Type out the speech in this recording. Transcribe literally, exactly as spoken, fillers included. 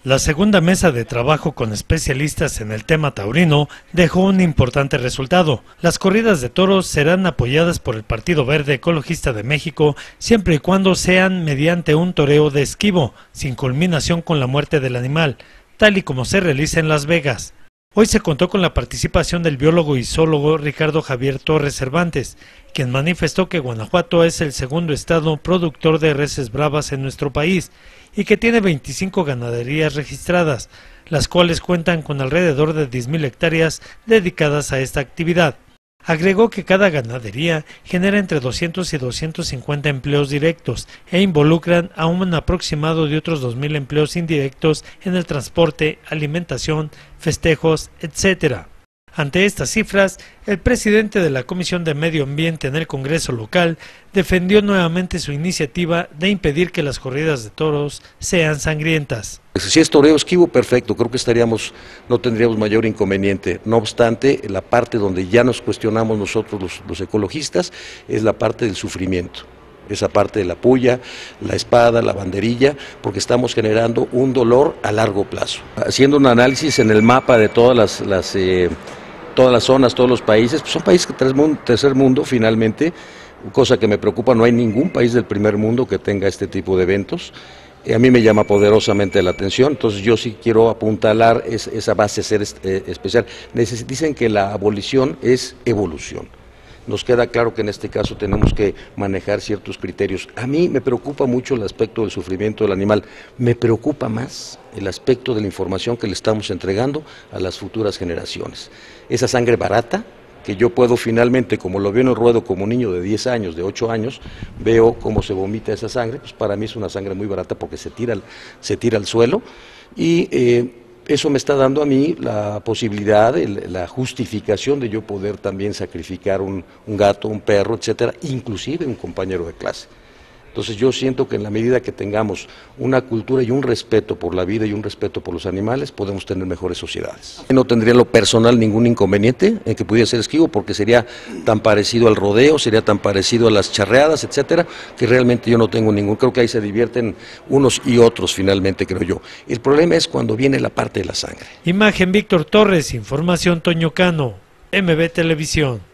La segunda mesa de trabajo con especialistas en el tema taurino dejó un importante resultado. Las corridas de toros serán apoyadas por el Partido Verde Ecologista de México siempre y cuando sean mediante un toreo de esquivo, sin culminación con la muerte del animal, tal y como se realiza en Las Vegas. Hoy se contó con la participación del biólogo y zoólogo Ricardo Javier Torres Cervantes, quien manifestó que Guanajuato es el segundo estado productor de reses bravas en nuestro país y que tiene veinticinco ganaderías registradas, las cuales cuentan con alrededor de diez mil hectáreas dedicadas a esta actividad. Agregó que cada ganadería genera entre doscientos y doscientos cincuenta empleos directos e involucran a un aproximado de otros dos mil empleos indirectos en el transporte, alimentación, festejos, etcétera. Ante estas cifras, el presidente de la Comisión de Medio Ambiente en el Congreso local defendió nuevamente su iniciativa de impedir que las corridas de toros sean sangrientas. Si es toreo esquivo, perfecto, creo que estaríamos, no tendríamos mayor inconveniente. No obstante, la parte donde ya nos cuestionamos nosotros los, los ecologistas es la parte del sufrimiento. Esa parte de la puya, la espada, la banderilla, porque estamos generando un dolor a largo plazo. Haciendo un análisis en el mapa de todas las, las eh, todas las zonas, todos los países, pues son países de tercer mundo finalmente, cosa que me preocupa, no hay ningún país del primer mundo que tenga este tipo de eventos. A mí me llama poderosamente la atención, entonces yo sí quiero apuntalar es, esa base ser eh, especial. Dicen que la abolición es evolución. Nos queda claro que en este caso tenemos que manejar ciertos criterios. A mí me preocupa mucho el aspecto del sufrimiento del animal, me preocupa más el aspecto de la información que le estamos entregando a las futuras generaciones. Esa sangre barata, que yo puedo finalmente, como lo veo en el ruedo como un niño de diez años, de ocho años, veo cómo se vomita esa sangre, pues para mí es una sangre muy barata porque se tira, se tira al suelo y eh, eso me está dando a mí la posibilidad, el, la justificación de yo poder también sacrificar un, un gato, un perro, etcétera, inclusive un compañero de clase. Entonces yo siento que en la medida que tengamos una cultura y un respeto por la vida y un respeto por los animales, podemos tener mejores sociedades. No tendría en lo personal ningún inconveniente en que pudiera ser esquivo, porque sería tan parecido al rodeo, sería tan parecido a las charreadas, etcétera, que realmente yo no tengo ningún, creo que ahí se divierten unos y otros finalmente, creo yo. El problema es cuando viene la parte de la sangre. Imagen Víctor Torres, información Toño Cano, M B Televisión.